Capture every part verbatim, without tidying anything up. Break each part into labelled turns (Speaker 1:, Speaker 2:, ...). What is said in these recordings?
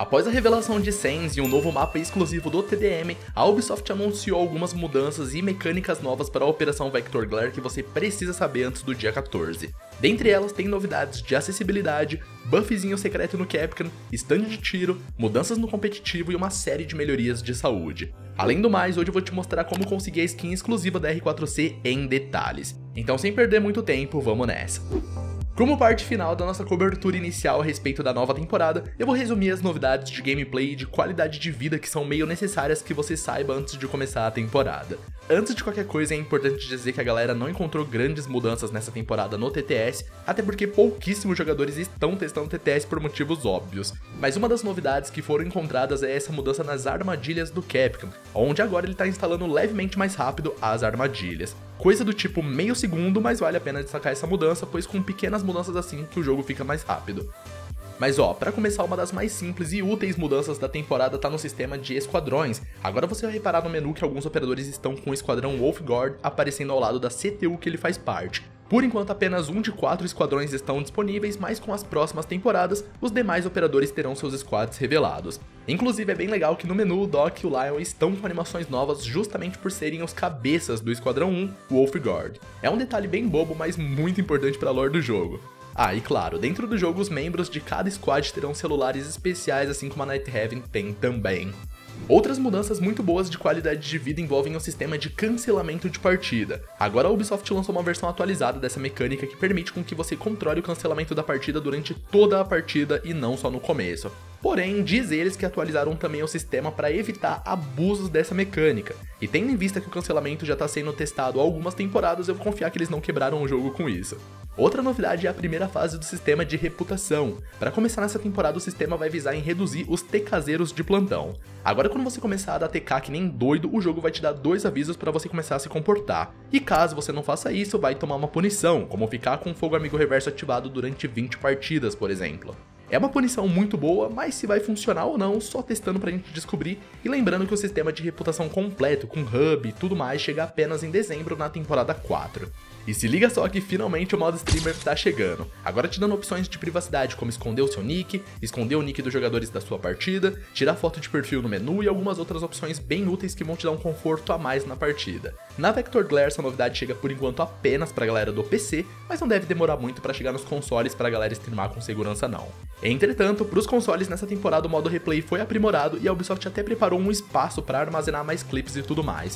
Speaker 1: Após a revelação de Sands e um novo mapa exclusivo do T D M, a Ubisoft anunciou algumas mudanças e mecânicas novas para a Operação Vector Glare que você precisa saber antes do dia quatorze. Dentre elas tem novidades de acessibilidade, buffzinho secreto no Capcom, stand de tiro, mudanças no competitivo e uma série de melhorias de saúde. Além do mais, hoje eu vou te mostrar como conseguir a skin exclusiva da R quatro C em detalhes. Então sem perder muito tempo, vamos nessa! Como parte final da nossa cobertura inicial a respeito da nova temporada, eu vou resumir as novidades de gameplay e de qualidade de vida que são meio necessárias que você saiba antes de começar a temporada. Antes de qualquer coisa, é importante dizer que a galera não encontrou grandes mudanças nessa temporada no T T S, até porque pouquíssimos jogadores estão testando T T S por motivos óbvios. Mas uma das novidades que foram encontradas é essa mudança nas armadilhas do Capcom, onde agora ele está instalando levemente mais rápido as armadilhas. Coisa do tipo meio segundo, mas vale a pena destacar essa mudança, pois com pequenas mudanças assim que o jogo fica mais rápido. Mas ó, para começar, uma das mais simples e úteis mudanças da temporada tá no sistema de esquadrões. Agora você vai reparar no menu que alguns operadores estão com o esquadrão Wolfguard aparecendo ao lado da C T U que ele faz parte. Por enquanto apenas um de quatro esquadrões estão disponíveis, mas com as próximas temporadas, os demais operadores terão seus squads revelados. Inclusive é bem legal que no menu o Doc e o Lion estão com animações novas justamente por serem os cabeças do esquadrão um, Wolfguard. É um detalhe bem bobo, mas muito importante para a lore do jogo. Ah, e claro, dentro do jogo os membros de cada squad terão celulares especiais, assim como a Nighthaven tem também. Outras mudanças muito boas de qualidade de vida envolvem o sistema de cancelamento de partida. Agora a Ubisoft lançou uma versão atualizada dessa mecânica que permite com que você controle o cancelamento da partida durante toda a partida e não só no começo. Porém, diz eles que atualizaram também o sistema para evitar abusos dessa mecânica. E tendo em vista que o cancelamento já está sendo testado há algumas temporadas, eu vou confiar que eles não quebraram o jogo com isso. Outra novidade é a primeira fase do sistema de reputação. Para começar nessa temporada, o sistema vai visar em reduzir os TKzeiros de plantão. Agora quando você começar a dar T K que nem doido, o jogo vai te dar dois avisos para você começar a se comportar. E caso você não faça isso, vai tomar uma punição, como ficar com o fogo amigo reverso ativado durante vinte partidas, por exemplo. É uma punição muito boa, mas se vai funcionar ou não, só testando pra gente descobrir, e lembrando que o sistema de reputação completo, com hub e tudo mais, chega apenas em dezembro na temporada quatro. E se liga só que finalmente o modo streamer tá chegando, agora te dando opções de privacidade como esconder o seu nick, esconder o nick dos jogadores da sua partida, tirar foto de perfil no menu e algumas outras opções bem úteis que vão te dar um conforto a mais na partida. Na Vector Glare essa novidade chega por enquanto apenas pra galera do P C, mas não deve demorar muito pra chegar nos consoles pra galera streamar com segurança não. Entretanto, pros consoles nessa temporada o modo replay foi aprimorado e a Ubisoft até preparou um espaço pra armazenar mais clipes e tudo mais.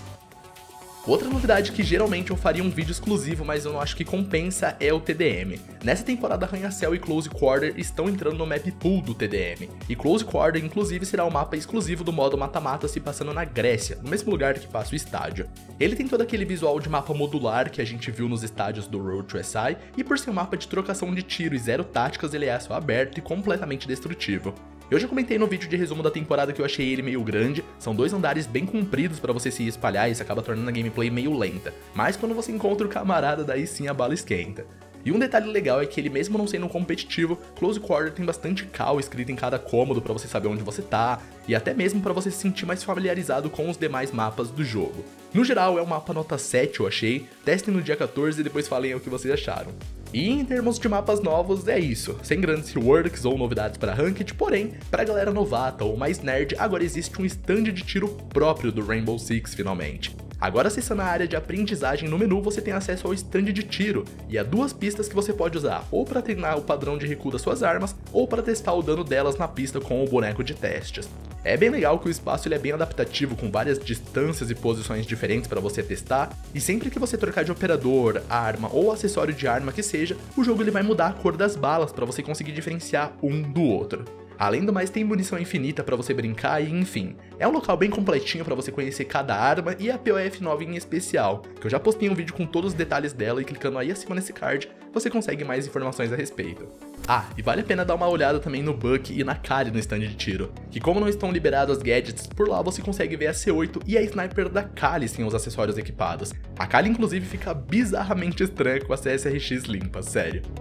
Speaker 1: Outra novidade que geralmente eu faria um vídeo exclusivo, mas eu não acho que compensa, é o T D M. Nessa temporada Arranha-Céu e Close Quarter estão entrando no map pool do T D M, e Close Quarter inclusive será o mapa exclusivo do modo mata-mata se passando na Grécia, no mesmo lugar que passa o estádio. Ele tem todo aquele visual de mapa modular que a gente viu nos estádios do Road to S I, e por ser um mapa de trocação de tiro e zero táticas ele é a céu aberto e completamente destrutivo. Eu já comentei no vídeo de resumo da temporada que eu achei ele meio grande, são dois andares bem compridos pra você se espalhar e isso acaba tornando a gameplay meio lenta, mas quando você encontra o camarada daí sim a bala esquenta. E um detalhe legal é que ele mesmo não sendo competitivo, Close Quarter tem bastante cal escrito em cada cômodo pra você saber onde você tá, e até mesmo pra você se sentir mais familiarizado com os demais mapas do jogo. No geral é um mapa nota sete eu achei, testem no dia quatorze e depois falem o que vocês acharam. E em termos de mapas novos, é isso, sem grandes reworks ou novidades para Ranked, porém, pra galera novata ou mais nerd, agora existe um stand de tiro próprio do Rainbow Six finalmente. Agora acessando a área de aprendizagem no menu, você tem acesso ao stand de tiro, e há duas pistas que você pode usar, ou para treinar o padrão de recuo das suas armas, ou para testar o dano delas na pista com o boneco de testes. É bem legal que o espaço ele é bem adaptativo, com várias distâncias e posições diferentes para você testar, e sempre que você trocar de operador, arma ou acessório de arma que seja, o jogo ele vai mudar a cor das balas para você conseguir diferenciar um do outro. Além do mais, tem munição infinita para você brincar e enfim, é um local bem completinho para você conhecer cada arma e a P O F nove em especial, que eu já postei um vídeo com todos os detalhes dela e clicando aí acima nesse card, você consegue mais informações a respeito. Ah, e vale a pena dar uma olhada também no Buck e na Kali no stand de tiro, que como não estão liberados as gadgets, por lá você consegue ver a C oito e a Sniper da Kali sem os acessórios equipados. A Kali inclusive fica bizarramente estranha com a C S R X limpa, sério.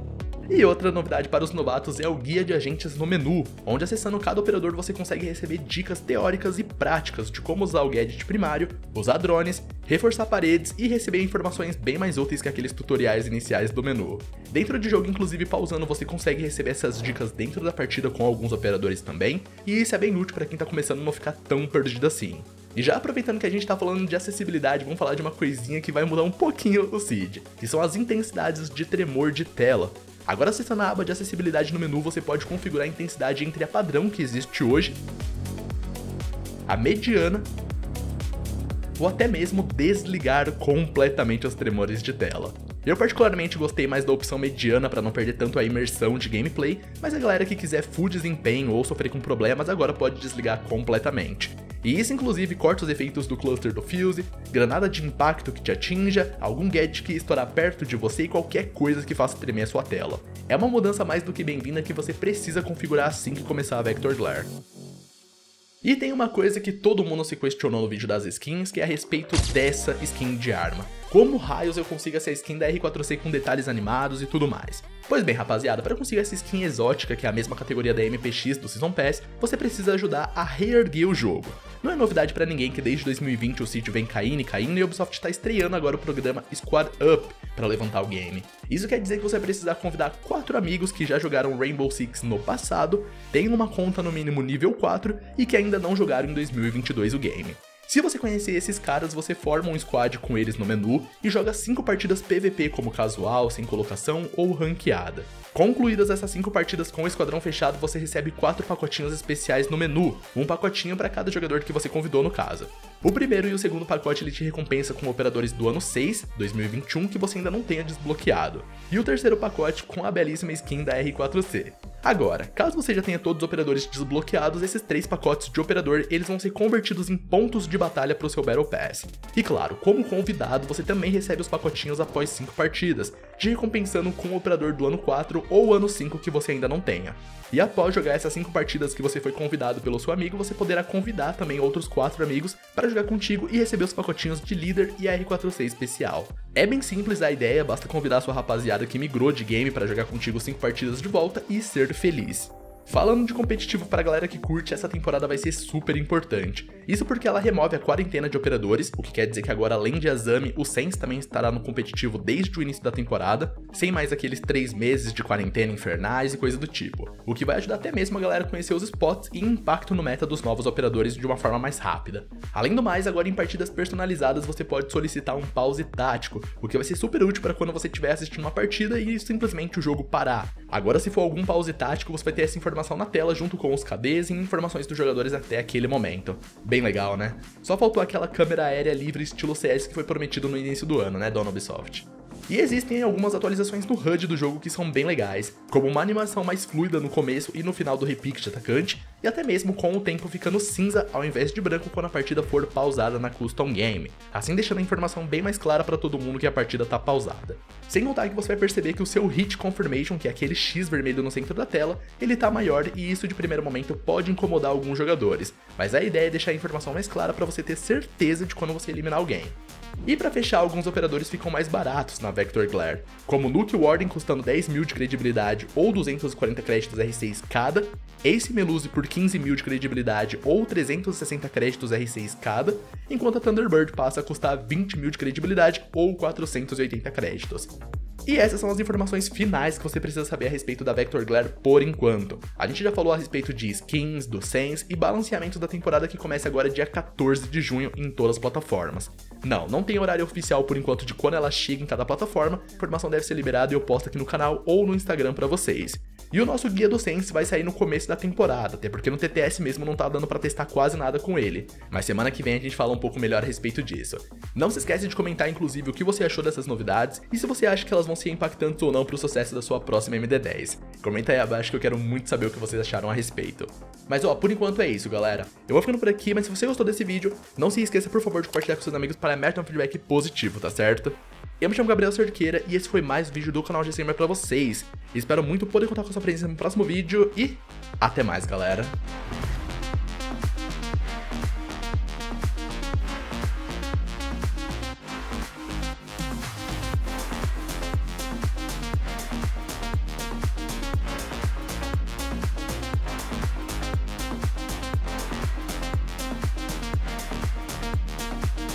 Speaker 1: E outra novidade para os novatos é o guia de agentes no menu, onde acessando cada operador você consegue receber dicas teóricas e práticas de como usar o gadget primário, usar drones, reforçar paredes e receber informações bem mais úteis que aqueles tutoriais iniciais do menu. Dentro de jogo, inclusive pausando, você consegue receber essas dicas dentro da partida com alguns operadores também, e isso é bem útil para quem tá começando a não ficar tão perdido assim. E já aproveitando que a gente tá falando de acessibilidade, vamos falar de uma coisinha que vai mudar um pouquinho o S I D, que são as intensidades de tremor de tela. Agora, acessando a aba de acessibilidade no menu, você pode configurar a intensidade entre a padrão que existe hoje, a mediana, ou até mesmo desligar completamente os tremores de tela. Eu particularmente gostei mais da opção mediana para não perder tanto a imersão de gameplay, mas a galera que quiser full desempenho ou sofrer com problemas agora pode desligar completamente. E isso inclusive corta os efeitos do cluster do Fuse, granada de impacto que te atinja, algum gadget que estourar perto de você e qualquer coisa que faça tremer a sua tela. É uma mudança mais do que bem-vinda que você precisa configurar assim que começar a Vector Glare. E tem uma coisa que todo mundo se questionou no vídeo das skins, que é a respeito dessa skin de arma. Como raios eu consigo essa skin da R quatro C com detalhes animados e tudo mais? Pois bem, rapaziada, para conseguir essa skin exótica, que é a mesma categoria da M P X do Season Pass, você precisa ajudar a reerguer o jogo. Não é novidade pra ninguém que desde dois mil e vinte o sítio vem caindo e caindo e a Ubisoft tá estreando agora o programa Squad Up para levantar o game. Isso quer dizer que você vai precisar convidar quatro amigos que já jogaram Rainbow Six no passado, têm uma conta no mínimo nível quatro e que ainda não jogaram em dois mil e vinte e dois o game. Se você conhecer esses caras, você forma um squad com eles no menu e joga cinco partidas P V P como casual, sem colocação ou ranqueada. Concluídas essas cinco partidas com o esquadrão fechado, você recebe quatro pacotinhos especiais no menu, um pacotinho para cada jogador que você convidou no caso. O primeiro e o segundo pacote ele te recompensa com operadores do ano seis, dois mil e vinte e um, que você ainda não tenha desbloqueado. E o terceiro pacote com a belíssima skin da R quatro C. Agora, caso você já tenha todos os operadores desbloqueados, esses três pacotes de operador eles vão ser convertidos em pontos de batalha para o seu Battle Pass. E claro, como convidado, você também recebe os pacotinhos após cinco partidas, te recompensando com o operador do ano quatro ou ano cinco que você ainda não tenha. E após jogar essas cinco partidas que você foi convidado pelo seu amigo, você poderá convidar também outros quatro amigos para jogar contigo e receber os pacotinhos de líder e a R quatro C especial. É bem simples a ideia, basta convidar sua rapaziada que migrou de game para jogar contigo cinco partidas de volta e ser feliz. Falando de competitivo para a galera que curte, essa temporada vai ser super importante. Isso porque ela remove a quarentena de operadores, o que quer dizer que agora além de Azami, o Sense também estará no competitivo desde o início da temporada, sem mais aqueles três meses de quarentena infernais e coisa do tipo. O que vai ajudar até mesmo a galera a conhecer os spots e impacto no meta dos novos operadores de uma forma mais rápida. Além do mais, agora em partidas personalizadas você pode solicitar um pause tático, o que vai ser super útil para quando você estiver assistindo uma partida e simplesmente o jogo parar. Agora se for algum pause tático, você vai ter essa informação informação na tela junto com os K Ds e informações dos jogadores até aquele momento. Bem legal, né? Só faltou aquela câmera aérea livre estilo C S que foi prometido no início do ano, né, dona Ubisoft? E existem algumas atualizações no H U D do jogo que são bem legais, como uma animação mais fluida no começo e no final do repique de atacante, e até mesmo com o tempo ficando cinza ao invés de branco quando a partida for pausada na Custom Game, assim deixando a informação bem mais clara para todo mundo que a partida tá pausada. Sem contar que você vai perceber que o seu Hit Confirmation, que é aquele X vermelho no centro da tela, ele tá maior e isso de primeiro momento pode incomodar alguns jogadores, mas a ideia é deixar a informação mais clara para você ter certeza de quando você eliminar alguém. E para fechar, alguns operadores ficam mais baratos na Vector Glare, como Nuke Warden custando dez mil de credibilidade ou duzentos e quarenta créditos R seis cada, Ace Melusi por quinze mil de credibilidade ou trezentos e sessenta créditos R seis cada, enquanto a Thunderbird passa a custar vinte mil de credibilidade ou quatrocentos e oitenta créditos. E essas são as informações finais que você precisa saber a respeito da Vector Glare por enquanto. A gente já falou a respeito de skins, do Sense e balanceamento da temporada que começa agora dia quatorze de junho em todas as plataformas. Não, não tem horário oficial por enquanto de quando ela chega em cada plataforma, a informação deve ser liberada e eu posto aqui no canal ou no Instagram pra vocês. E o nosso guia do Sense vai sair no começo da temporada, até porque no T T S mesmo não tá dando pra testar quase nada com ele. Mas semana que vem a gente fala um pouco melhor a respeito disso. Não se esquece de comentar inclusive o que você achou dessas novidades e se você acha que elas vão ser impactantes ou não pro sucesso da sua próxima M D dez. Comenta aí abaixo que eu quero muito saber o que vocês acharam a respeito. Mas ó, por enquanto é isso, galera. Eu vou ficando por aqui, mas se você gostou desse vídeo, não se esqueça por favor de compartilhar com seus amigos para me dar um feedback positivo, tá certo? Eu me chamo Gabriel Cerqueira e esse foi mais um vídeo do canal G C Gamer pra vocês. Espero muito poder contar com a sua presença no próximo vídeo e até mais, galera.